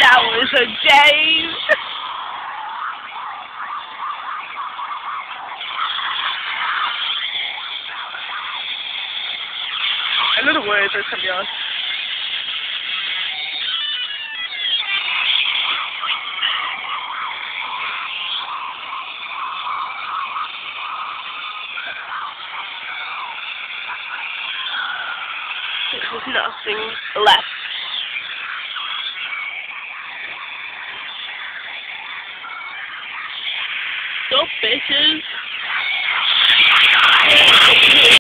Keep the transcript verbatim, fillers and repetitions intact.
hours a day. I know the words, let's be honest. There's nothing left. Go, bitches.